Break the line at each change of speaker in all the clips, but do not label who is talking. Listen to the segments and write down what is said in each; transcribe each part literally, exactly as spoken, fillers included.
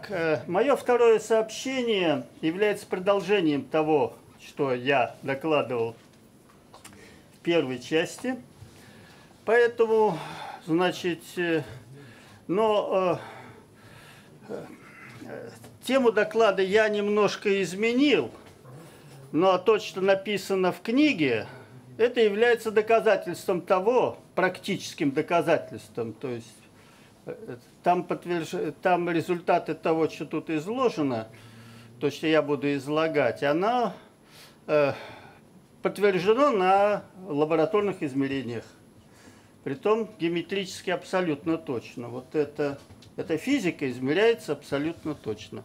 Итак, мое второе сообщение является продолжением того, что я докладывал в первой части. Поэтому, значит, но э, тему доклада я немножко изменил, но то, что написано в книге, это является доказательством того, практическим доказательством, то есть там, подтверж... там результаты того, что тут изложено, то, что я буду излагать, оно э, подтверждено на лабораторных измерениях. Притом геометрически абсолютно точно. Вот это, эта физика измеряется абсолютно точно.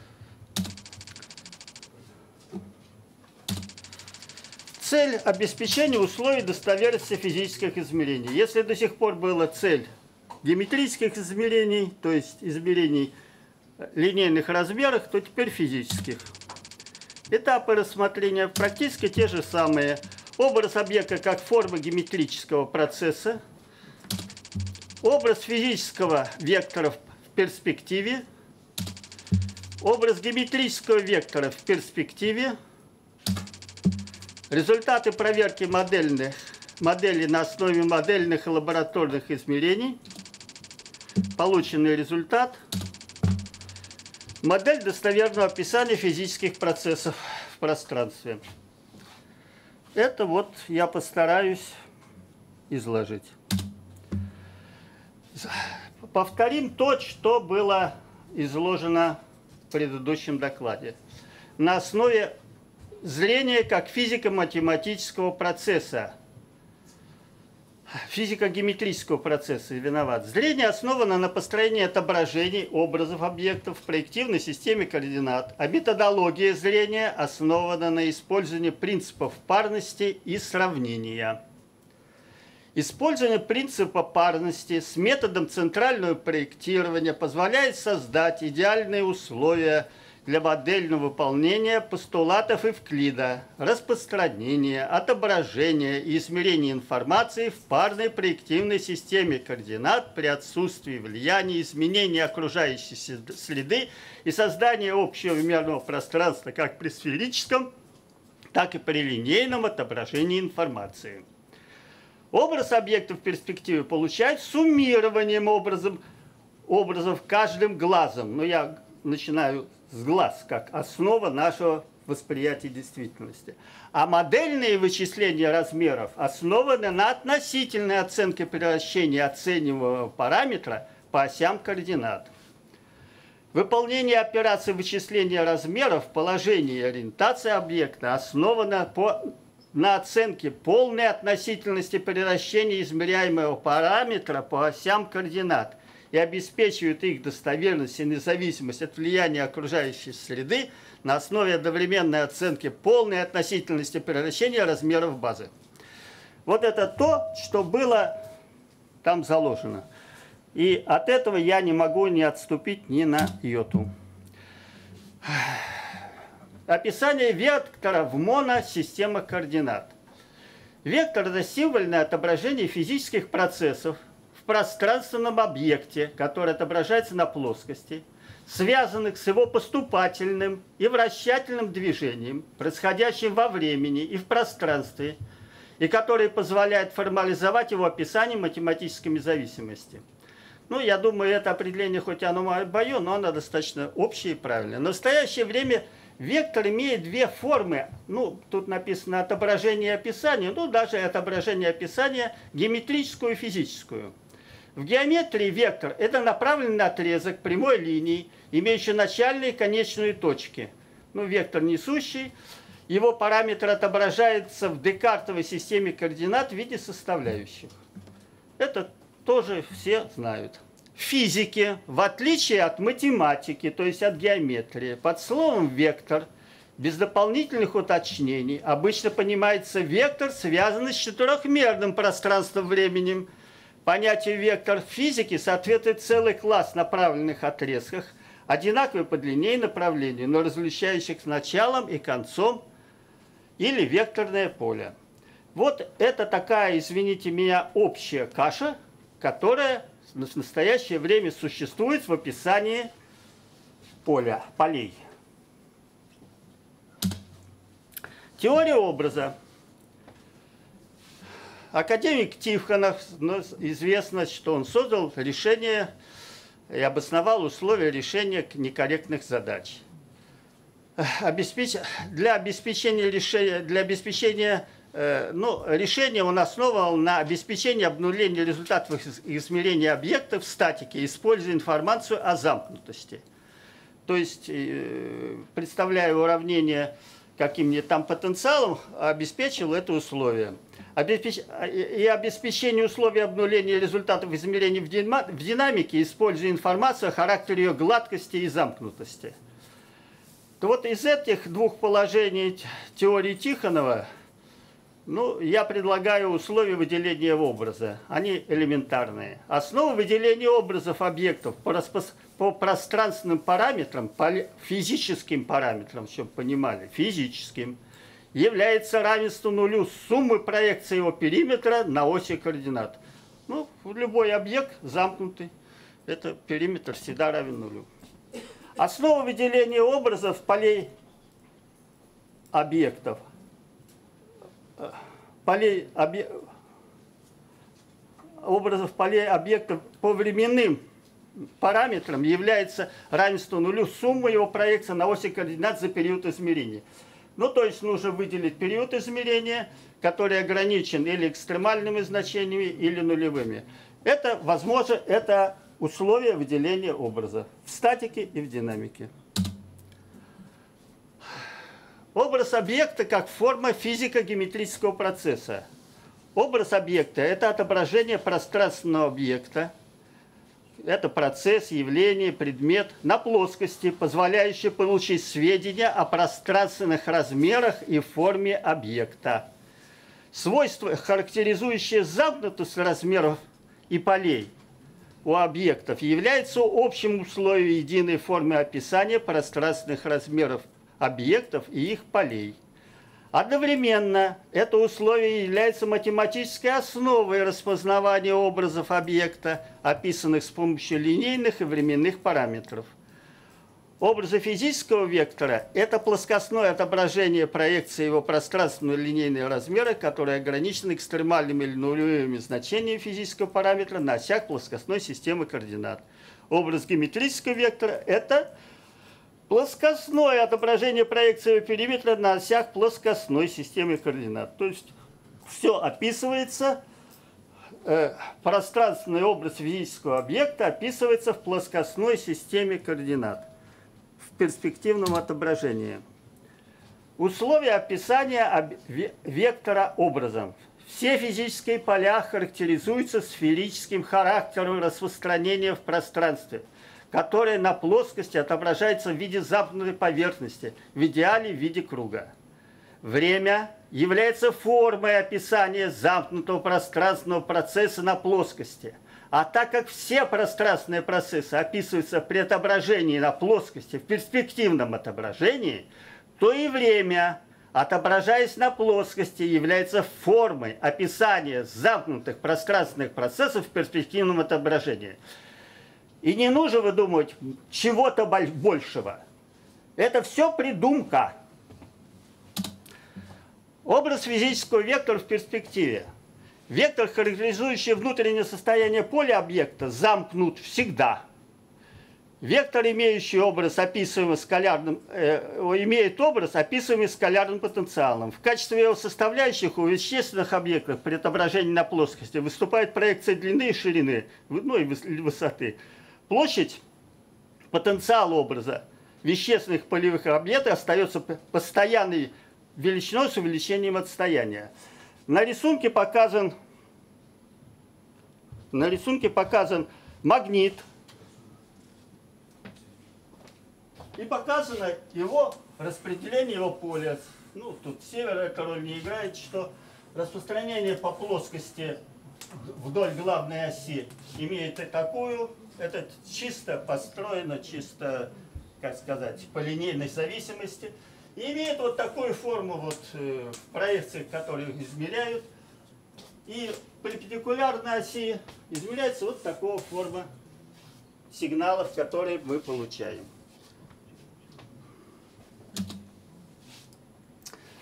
Цель обеспечения условий достоверности физических измерений. Если до сих пор была цель геометрических измерений, то есть измерений линейных размерах, то теперь физических. Этапы рассмотрения практически те же самые. Образ объекта как форма геометрического процесса, образ физического вектора в перспективе, образ геометрического вектора в перспективе, результаты проверки модельных, моделей на основе модельных и лабораторных измерений, полученный результат, модель достоверного описания физических процессов в пространстве. Это вот я постараюсь изложить. Повторим то, что было изложено в предыдущем докладе. На основе зрения как физико-математического процесса, физико-геометрического процесса, виноват. Зрение основано на построении отображений, образов объектов в проективной системе координат, а методология зрения основана на использовании принципов парности и сравнения. Использование принципа парности с методом центрального проектирования позволяет создать идеальные условия для модельного выполнения постулатов Евклида, распространения, отображения и измерения информации в парной проективной системе координат при отсутствии влияния, изменения окружающей среды и создания общего мерного пространства как при сферическом, так и при линейном отображении информации. Образ объекта в перспективе получает суммированием образом, образов каждым глазом. Но я начинаю с глаз, как основа нашего восприятия действительности. А модельные вычисления размеров основаны на относительной оценке превращения оцениваемого параметра по осям координат. Выполнение операций вычисления размеров, положения и ориентации объекта основано по, на оценке полной относительности превращения измеряемого параметра по осям координат и обеспечивают их достоверность и независимость от влияния окружающей среды на основе одновременной оценки полной относительности превращения размеров базы. Вот это то, что было там заложено. И от этого я не могу не отступить ни на йоту. Описание вектора в моносистемах координат. Вектор – это символьное отображение физических процессов в пространственном объекте, который отображается на плоскости, связанных с его поступательным и вращательным движением, происходящим во времени и в пространстве, и который позволяет формализовать его описание математическими зависимостями. Ну, я думаю, это определение, хоть оно мое, но оно достаточно общее и правильное. В настоящее время вектор имеет две формы. Ну, тут написано отображение и описание, ну, даже отображение и описание геометрическую и физическую. В геометрии вектор – это направленный отрезок прямой линии, имеющий начальные и конечные точки. Ну, вектор несущий. Его параметр отображается в декартовой системе координат в виде составляющих. Это тоже все знают. В физике, в отличие от математики, то есть от геометрии, под словом «вектор» без дополнительных уточнений обычно понимается вектор, связанный с четырехмерным пространством-временем. Понятию «вектор» в физике соответствует целый класс направленных отрезков, одинаковые по длине и направлению, но различающих с началом и концом, или векторное поле. Вот это такая, извините меня, общая каша, которая в настоящее время существует в описании поля, полей. Теория образа. Академик Тихонов, ну, известно, что он создал решение и обосновал условия решения некорректных задач. Обеспеч... Для обеспечения, решения, для обеспечения э, ну, решения он основывал на обеспечении обнуления результатов измерения объектов в статике, используя информацию о замкнутости. То есть, э, представляя уравнение каким-нибудь там потенциалом, обеспечил это условие. Обеспеч... И обеспечение условий обнуления результатов измерений в, дима... в динамике, используя информацию о характере ее гладкости и замкнутости. То вот из этих двух положений теории Тихонова, ну, я предлагаю условия выделения образа. Они элементарные. Основа выделения образов объектов по, распос... по пространственным параметрам, по физическим параметрам, чтобы понимали, физическим, является равенство нулю суммы проекции его периметра на оси координат. Ну, любой объект замкнутый, это периметр всегда равен нулю. Основа выделения образов полей объектов. Полей объ... Образов полей объектов по временным параметрам является равенство нулю суммы его проекции на оси координат за период измерения. Ну, то есть нужно выделить период измерения, который ограничен или экстремальными значениями, или нулевыми. Это, возможно, это условия выделения образа в статике и в динамике. Образ объекта как форма физико-геометрического процесса. Образ объекта – это отображение пространственного объекта. Это процесс, явление, предмет на плоскости, позволяющий получить сведения о пространственных размерах и форме объекта. Свойства, характеризующие замкнутость размеров и полей у объектов, являются общим условием единой формы описания пространственных размеров объектов и их полей. Одновременно это условие является математической основой распознавания образов объекта, описанных с помощью линейных и временных параметров. Образы физического вектора – это плоскостное отображение проекции его пространственного линейного размера, которые ограничены экстремальными или нулевыми значениями физического параметра на осях плоскостной системы координат. Образ геометрического вектора – это плоскостное отображение проекции периметра на осях плоскостной системы координат. То есть все описывается, э, пространственный образ физического объекта описывается в плоскостной системе координат в перспективном отображении. Условия описания вектора образом. Все физические поля характеризуются сферическим характером распространения в пространстве, которое на плоскости отображается в виде замкнутой поверхности, в идеале в виде круга. Время является формой описания замкнутого пространственного процесса на плоскости. А так как все пространственные процессы описываются при отображении на плоскости в перспективном отображении, то и время, отображаясь на плоскости, является формой описания замкнутых пространственных процессов в перспективном отображении. И не нужно выдумывать чего-то большего. Это все придумка. Образ физического вектора в перспективе. Вектор, характеризующий внутреннее состояние поля объекта, замкнут всегда. Вектор, имеющий образ, описываемый скалярным, э, имеет образ, описываемый скалярным потенциалом. В качестве его составляющих у вещественных объектов при отображении на плоскости выступает проекция длины и ширины, ну и высоты. Площадь, потенциал образа вещественных полевых объектов остается постоянной величиной с увеличением отстояния. На рисунке показан, на рисунке показан магнит. И показано его распределение его поля. Ну, тут север эта роль не играет, что распространение по плоскости вдоль главной оси имеет и такую. Это чисто построено, чисто, как сказать, по линейной зависимости. И имеет вот такую форму вот, э, в проекциях, которые измеряют. И перпендикулярной оси измеряется вот такого форма сигналов, которые мы получаем.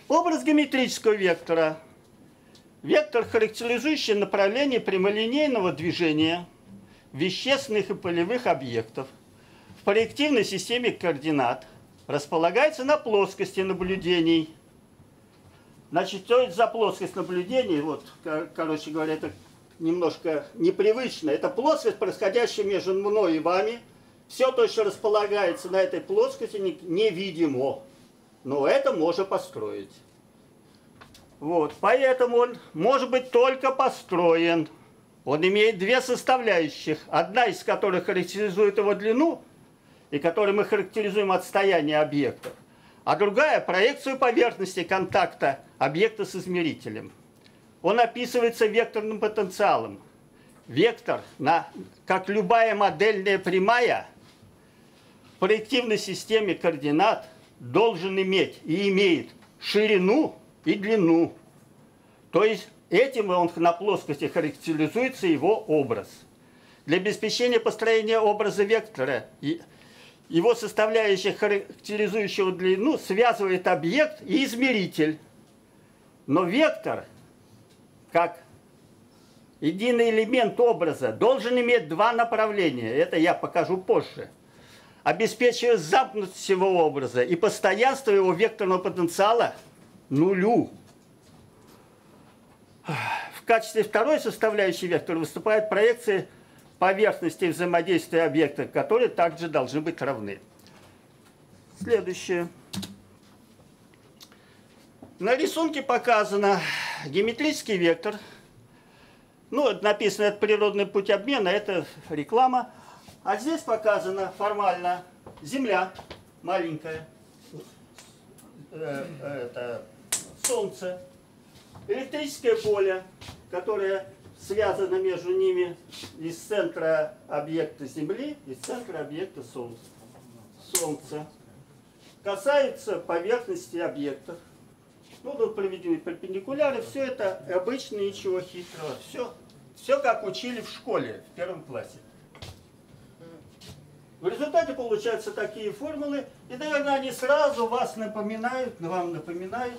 Образ геометрического вектора. Вектор, характеризующий направление прямолинейного движения вещественных и полевых объектов в проективной системе координат, располагается на плоскости наблюдений. Значит, что это за плоскость наблюдений? Вот, короче говоря, это немножко непривычно. Это плоскость, происходящая между мной и вами. Все то, что располагается на этой плоскости, невидимо. Но это можно построить. Вот, поэтому он может быть только построен. Он имеет две составляющих, одна из которых характеризует его длину, и которой мы характеризуем отстояние объектов, а другая – проекцию поверхности контакта объекта с измерителем. Он описывается векторным потенциалом. Вектор, на, как любая модельная прямая, в проективной системе координат должен иметь и имеет ширину и длину. То есть этим он на плоскости характеризуется его образ. Для обеспечения построения образа вектора и его составляющих, характеризующего длину, связывает объект и измеритель. Но вектор, как единый элемент образа, должен иметь два направления. Это я покажу позже. Обеспечивая замкнутость его образа и постоянство его векторного потенциала нулю. В качестве второй составляющей вектора выступают проекции поверхности взаимодействия объектов, которые также должны быть равны. Следующее. На рисунке показано геометрический вектор. Ну, это написано, это природный путь обмена, это реклама. А здесь показано формально Земля маленькая, э, это Солнце, электрическое поле, которое связано между ними из центра объекта Земли и центра объекта Солнца. Солнце. Касаются поверхности объектов. Ну, тут проведены перпендикуляры. Все это обычно, ничего хитрого. Все, все как учили в школе, в первом классе. В результате получаются такие формулы. И, наверное, они сразу вас напоминают, вам напоминают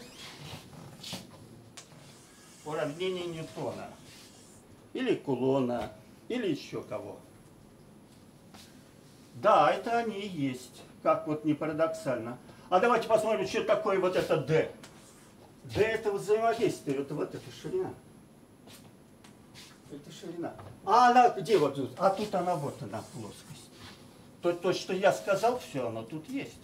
уравнение Ньютона. Или Кулона, или еще кого. Да, это они и есть. Как вот не парадоксально. А давайте посмотрим, что такое вот это D. D это взаимодействие, это вот эта ширина. Это ширина. А она где вот тут? А тут она вот она, плоскость. То, то, что я сказал, все, оно тут есть.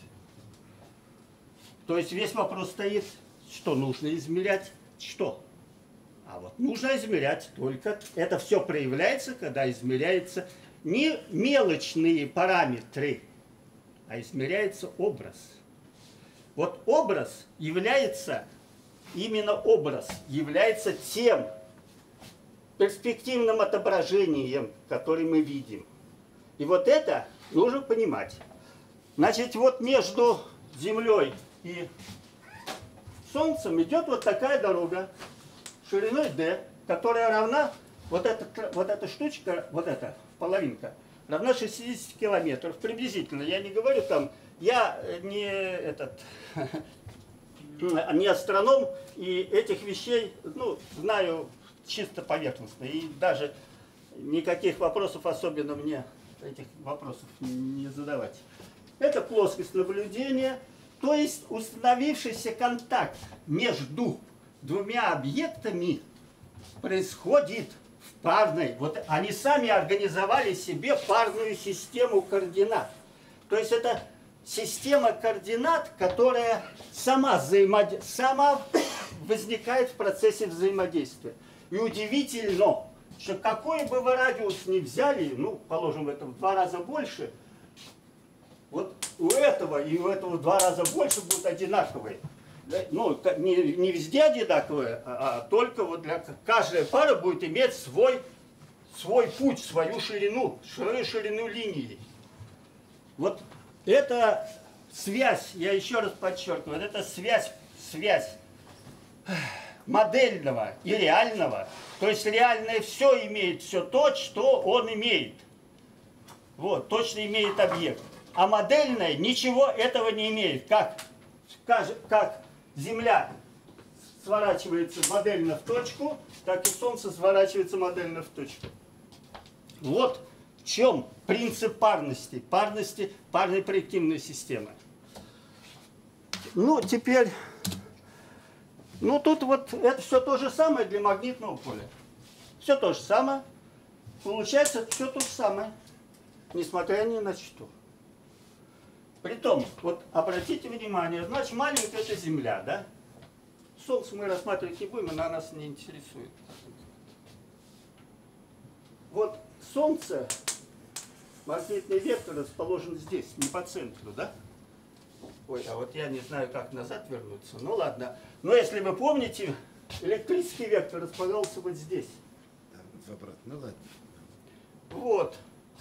То есть весь вопрос стоит, что нужно измерять, что? А вот нужно измерять только, это все проявляется, когда измеряется не мелочные параметры, а измеряется образ. Вот образ является, именно образ является тем перспективным отображением, который мы видим. И вот это нужно понимать. Значит, вот между Землей и Солнцем идет вот такая дорога шириной D, которая равна, вот эта, вот эта штучка, вот эта половинка, равна шестидесяти километров приблизительно. Я не говорю там, я не этот, не астроном, и этих вещей, ну, знаю чисто поверхностно. И даже никаких вопросов особенно мне этих вопросов не задавать. Это плоскость наблюдения, то есть установившийся контакт между двумя объектами происходит в парной. Вот они сами организовали себе парную систему координат. То есть это система координат, которая сама, взаимод... сама возникает в процессе взаимодействия. И удивительно, что какой бы вы радиус ни взяли, ну, положим, это в два раза больше, вот у этого и у этого в два раза больше будут одинаковые. Ну, не, не везде одинаковые, а, а только вот для каждая пара будет иметь свой, свой путь, свою ширину, свою ширину линии. Вот эта связь, я еще раз подчеркиваю, это связь, связь модельного и реального. То есть реальное все имеет все то, что он имеет. Вот, точно имеет объект. А модельное ничего этого не имеет. Как, как, как Земля сворачивается модельно в точку, так и Солнце сворачивается модельно в точку. Вот в чем принцип парности, парности парной проективной системы. Ну, теперь, ну тут вот это все то же самое для магнитного поля. Все то же самое. Получается все то же самое, несмотря ни на что. Притом, вот обратите внимание, значит, маленькая это Земля, да? Солнце мы рассматривать не будем, она нас не интересует. Вот Солнце, магнитный вектор расположен здесь, не по центру, да? Ой, а вот я не знаю, как назад вернуться. Ну ладно. Но если вы помните, электрический вектор располагался вот здесь.
В обратно, ну ладно.
Вот.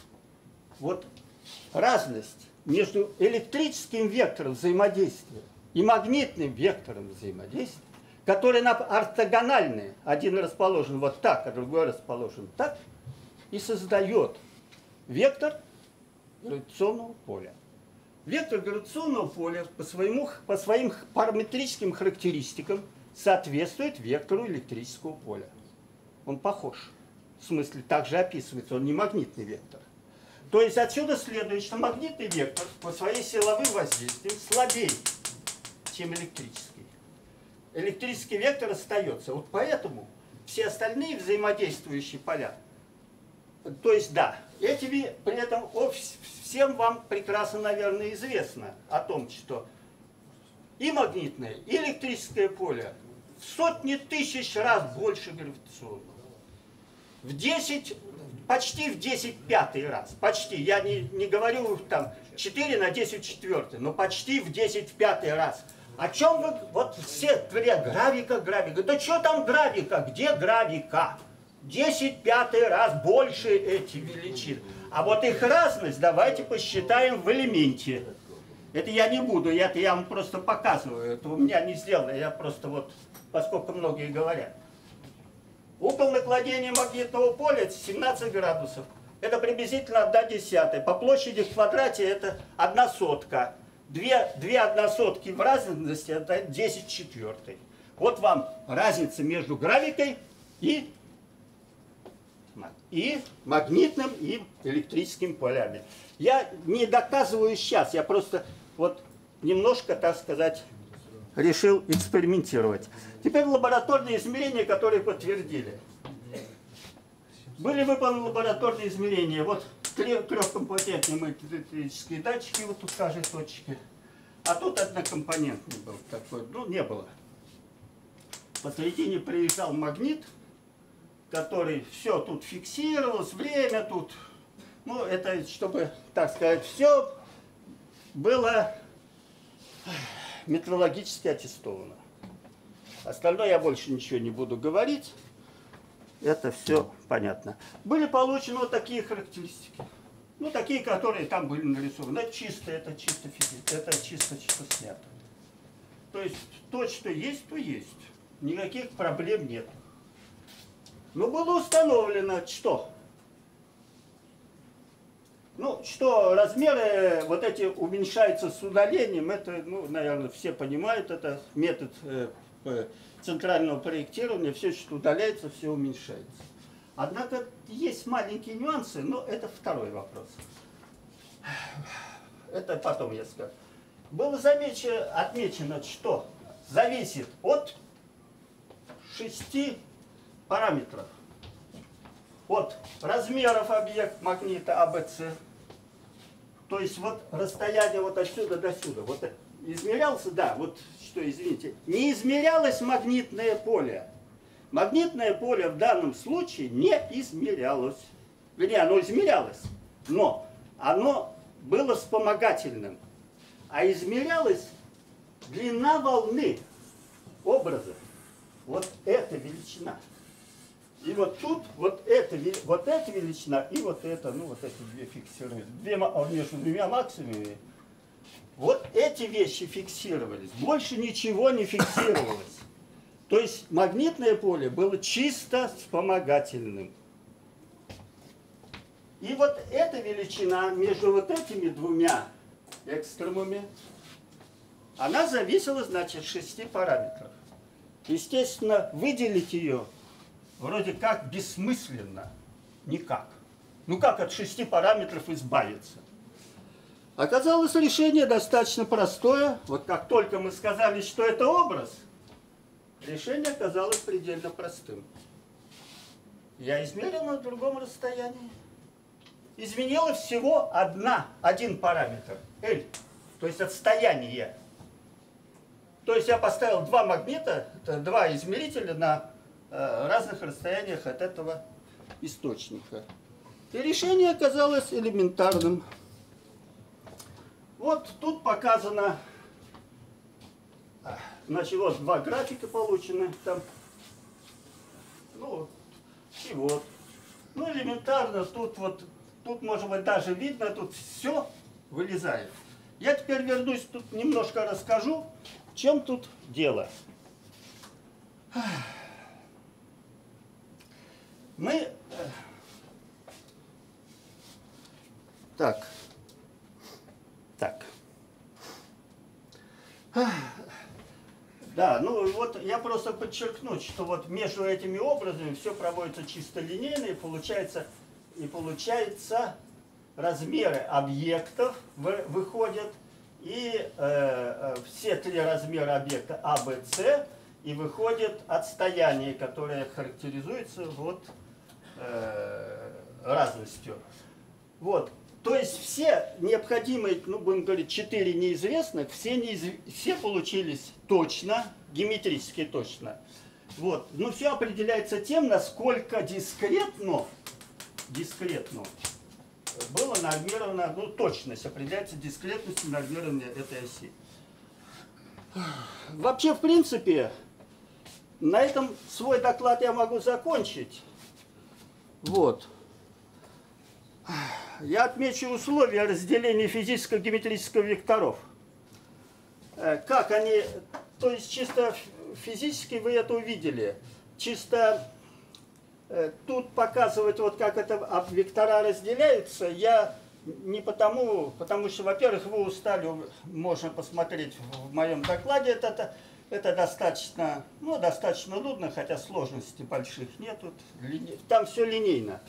Вот разность между электрическим вектором взаимодействия и магнитным вектором взаимодействия, которые ортогональны, один расположен вот так, а другой расположен так, и создает вектор гравитационного поля. Вектор гравитационного поля по, своему, по своим параметрическим характеристикам соответствует вектору электрического поля. Он похож. В смысле, также описывается, он не магнитный вектор. То есть отсюда следует, что магнитный вектор по своей силовым воздействиям слабее, чем электрический. Электрический вектор остается. Вот поэтому все остальные взаимодействующие поля, то есть да, эти при этом всем вам прекрасно, наверное, известно о том, что и магнитное, и электрическое поле в сотни тысяч раз больше гравитационного. В десять, почти в десять пятый раз. Почти. Я не, не говорю там четыре на десять четвертый, но почти в десять пятый раз. О чем вы, вот все говорят, гравика, гравика. Да что там гравика? Где гравика? десять пятый раз больше эти величины. А вот их разность давайте посчитаем в элементе. Это я не буду, это я вам просто показываю. Это у меня не сделано, я просто вот, поскольку многие говорят. Угол наклонения магнитного поля семнадцать градусов. Это приблизительно одна десятая. По площади в квадрате это одна сотка. Две, две односотки в разности это десять четвертых. Вот вам разница между гравикой и, и магнитным и электрическим полями. Я не доказываю сейчас, я просто вот немножко, так сказать, решил экспериментировать. Теперь лабораторные измерения, которые подтвердили. Были выполнены лабораторные измерения. Вот трехкомпонентные электрические датчики вот тут в каждой точке. А тут однокомпонентный был такой. Ну, не было. Посередине приезжал магнит, который все тут фиксировалось, время тут. Ну, это, чтобы, так сказать, все было метрологически аттестовано. Остальное я больше ничего не буду говорить. Это все понятно. Были получены вот такие характеристики. Ну, такие, которые там были нарисованы. Это чисто, это чисто физика, это чисто, чисто снято. То есть, то, что есть, то есть. Никаких проблем нет. Но было установлено, что? Ну, что размеры вот эти уменьшаются с удалением, это, ну, наверное, все понимают, это метод э, центрального проектирования, все, что удаляется, все уменьшается. Однако есть маленькие нюансы, но это второй вопрос. Это потом я скажу. Было замечено, отмечено, что зависит от шести параметров. От размеров объекта магнита А Б С. То есть вот расстояние вот отсюда до сюда. Вот измерялся, да, вот что, извините, не измерялось магнитное поле. Магнитное поле в данном случае не измерялось. Вернее, оно измерялось, но оно было вспомогательным. А измерялась длина волны образа. Вот эта величина. И вот тут вот эта, вот эта величина и вот это, ну вот эти две фиксируются. Две, между двумя максимумами. Вот эти вещи фиксировались. Больше ничего не фиксировалось. То есть магнитное поле было чисто вспомогательным. И вот эта величина между вот этими двумя экстремумами, она зависела, значит, от шести параметров. Естественно, выделить ее вроде как бессмысленно. Никак. Ну как от шести параметров избавиться? Оказалось, решение достаточно простое. Вот как только мы сказали, что это образ, решение оказалось предельно простым. Я измерил на другом расстоянии. Изменило всего одна, один параметр, L, то есть отстояние. То есть я поставил два магнита, это два измерителя на э, разных расстояниях от этого источника. И решение оказалось элементарным. Вот тут показано, значит, вот два графика получены там, ну, и вот. Ну, элементарно, тут вот, тут, может быть, даже видно, тут все вылезает. Я теперь вернусь, тут немножко расскажу, в чем тут дело. Мы... Так. Так. Да, ну вот я просто подчеркну, что вот между этими образами все проводится чисто линейно, и получается, и получается размеры объектов выходят, и э, все три размера объекта А, Б, С, и выходит отстояние, которое характеризуется вот э, разностью. Вот. То есть все необходимые, ну, будем говорить, четыре неизвестных, все, неиз... все получились точно, геометрически точно. Вот. Но все определяется тем, насколько дискретно, дискретно было нормировано, ну, точность определяется дискретностью нормирования этой оси. Вообще, в принципе, на этом свой доклад я могу закончить. Вот. Я отмечу условия разделения физическо-геометрических векторов. Как они, то есть чисто физически вы это увидели. Чисто тут показывать, вот как это вектора разделяются, я не потому, потому что, во-первых, вы устали, можно посмотреть в моем докладе, это, это достаточно, ну, достаточно нудно, хотя сложностей больших нет, там все линейно.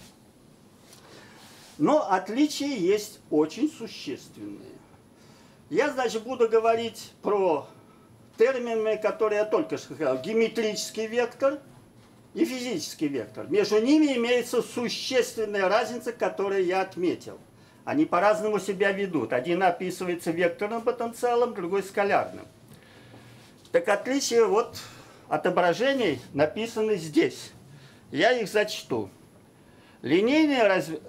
Но отличия есть очень существенные. Я, значит, буду говорить про термины, которые я только что сказал. Геометрический вектор и физический вектор. Между ними имеется существенная разница, которую я отметил. Они по-разному себя ведут. Один описывается векторным потенциалом, другой скалярным. Так отличия вот отображений написаны здесь. Я их зачту. Линейные развитие...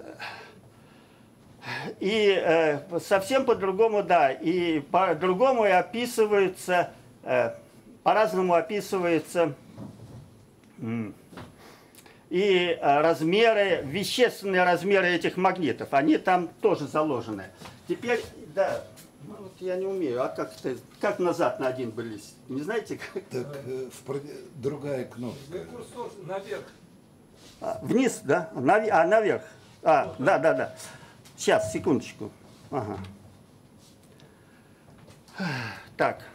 И э, совсем по-другому, да, и по-другому описываются, э, по-разному описываются э, и размеры, вещественные размеры этих магнитов, они там тоже заложены. Теперь, да, ну, вот я не умею, а как это, как назад на один были, не знаете? Как?
Так, э, в, другая кнопка.
Курсор наверх.
А, вниз, да? Навер, а, наверх. А, да, да, да. Сейчас, секундочку. Ага. Так.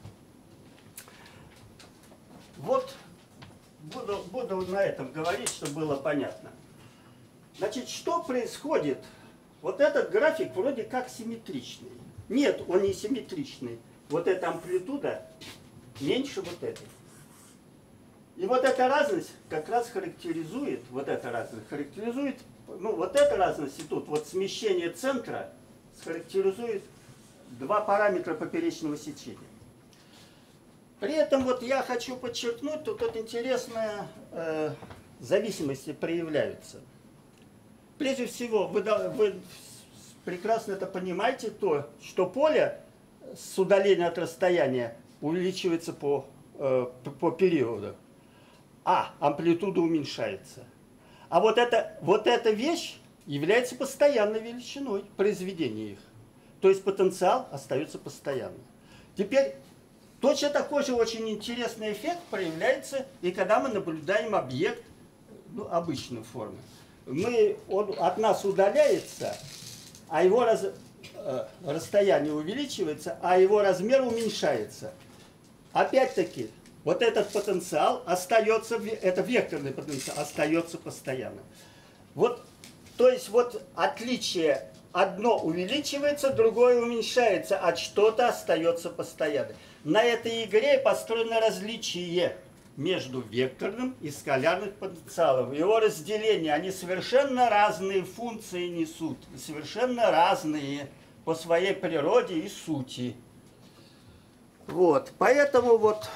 Вот буду, буду на этом говорить, чтобы было понятно. Значит, что происходит? Вот этот график вроде как симметричный. Нет, он не симметричный. Вот эта амплитуда меньше вот этой. И вот эта разность как раз характеризует, вот эта разность характеризует, ну вот эта разность и тут, вот смещение центра характеризует два параметра поперечного сечения. При этом вот я хочу подчеркнуть, тут вот интересная э, зависимости проявляются. Прежде всего, вы, вы прекрасно это понимаете, то, что поле с удаления от расстояния увеличивается по, э, по периоду, а амплитуда уменьшается. А вот, это, вот эта вещь является постоянной величиной произведения их. То есть потенциал остается постоянным. Теперь точно такой же очень интересный эффект проявляется и когда мы наблюдаем объект, ну, обычной формы. Мы, он от нас удаляется, а его раз, э, расстояние увеличивается, а его размер уменьшается. Опять-таки, вот этот потенциал остается, это векторный потенциал, остается постоянным. Вот, то есть вот отличие, одно увеличивается, другое уменьшается, а что-то остается постоянным. На этой игре построено различие между векторным и скалярным потенциалом. Его разделение, они совершенно разные функции несут, совершенно разные по своей природе и сути. Вот, поэтому вот,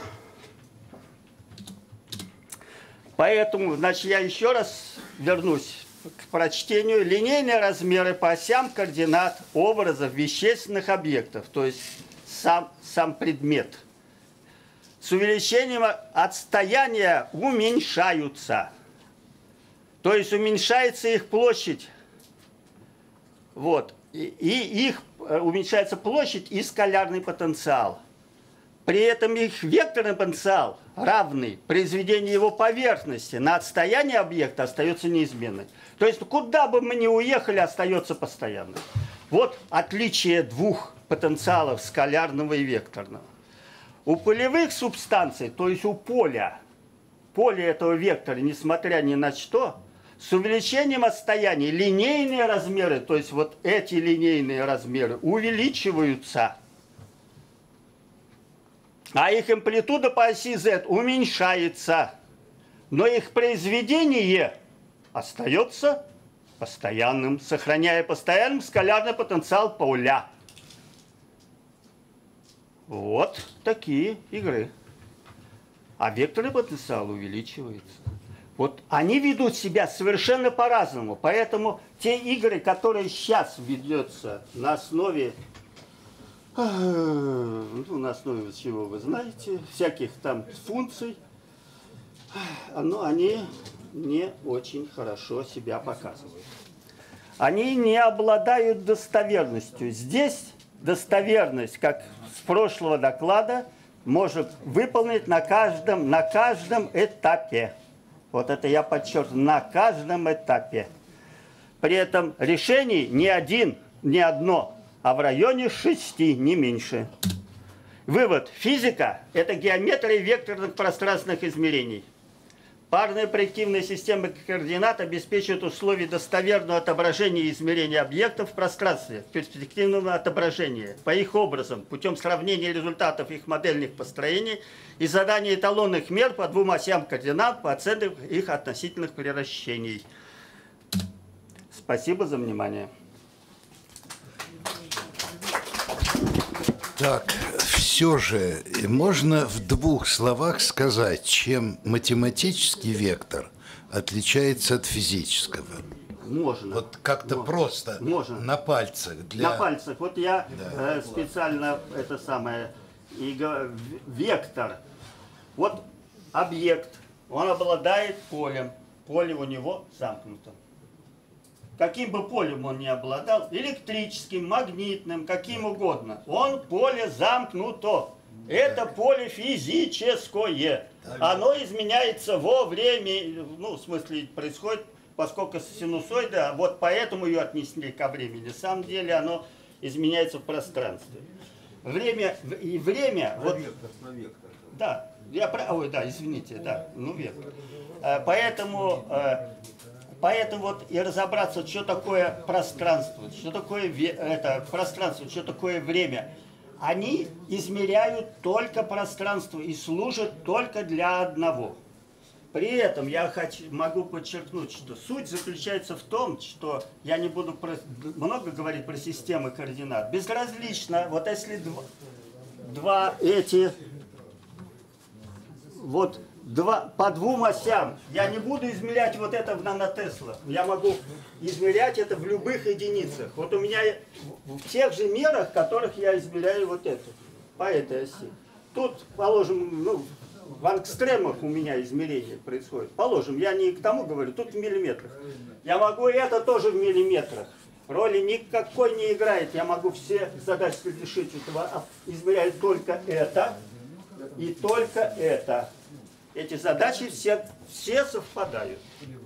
поэтому, значит, я еще раз вернусь к прочтению. Линейные размеры по осям координат образов вещественных объектов, то есть сам, сам предмет, с увеличением отстояния уменьшаются. То есть уменьшается их площадь. Вот. И, и их уменьшается площадь и скалярный потенциал. При этом их векторный потенциал равный произведению его поверхности на отстояние объекта остается неизменным. То есть куда бы мы ни уехали, остается постоянным. Вот отличие двух потенциалов скалярного и векторного. У полевых субстанций, то есть у поля, поле этого вектора, несмотря ни на что, с увеличением отстояния линейные размеры, то есть вот эти линейные размеры, увеличиваются, а их амплитуда по оси Z уменьшается, но их произведение остается постоянным, сохраняя постоянным скалярный потенциал поля. Вот такие игры. А векторный потенциал увеличивается. Вот они ведут себя совершенно по-разному. Поэтому те игры, которые сейчас ведутся на основе, ну, на основе чего вы знаете, всяких там функций, ну, они не очень хорошо себя показывают. Они не обладают достоверностью. Здесь достоверность, как с прошлого доклада, может выполнить на каждом, на каждом этапе. Вот это я подчеркну, на каждом этапе. При этом решений не один, не одно, а в районе шести, не меньше. Вывод. Физика – это геометрия векторных пространственных измерений. Парные проективные системы координат обеспечивают условия достоверного отображения и измерения объектов в пространстве, перспективного отображения, по их образам, путем сравнения результатов их модельных построений и задания эталонных мер по двум осям координат по оценке их относительных превращений. Спасибо за внимание.
Так, все же можно в двух словах сказать, чем математический вектор отличается от физического?
Можно.
Вот как-то
Можно.
просто,
Можно.
на пальцах. Для...
На пальцах. Вот я
да.
э, специально это самое, и, вектор. Вот объект, он обладает полем. Поле у него замкнуто. Каким бы полем он ни обладал, электрическим, магнитным, каким угодно, он поле замкнуто. Это поле физическое. Оно изменяется во время, ну, в смысле, происходит, поскольку синусоида, вот поэтому ее отнесли ко времени. На самом деле оно изменяется в пространстве. Время, и время...
На
вот,
вектор, на вектор.
Да, я, ой, да, извините, да, ну, вектор. Поэтому... Поэтому вот и разобраться, что такое пространство, что такое это, пространство, что такое время. Они измеряют только пространство и служат только для одного. При этом я хочу, могу подчеркнуть, что суть заключается в том, что я не буду про, много говорить про системы координат. Безразлично, вот если два, два эти... Вот, Два, по двум осям. Я не буду измерять вот это в нанотеслах. Я могу измерять это в любых единицах. Вот у меня в тех же мерах, в которых я измеряю вот это, по этой оси. Тут, положим, ну, в ангстремах у меня измерение происходит. Положим, я не к тому говорю, тут в миллиметрах. Я могу это тоже в миллиметрах. Роли никакой не играет. Я могу все задачи решить. Измеряю только это и только это. Эти задачи все, все совпадают.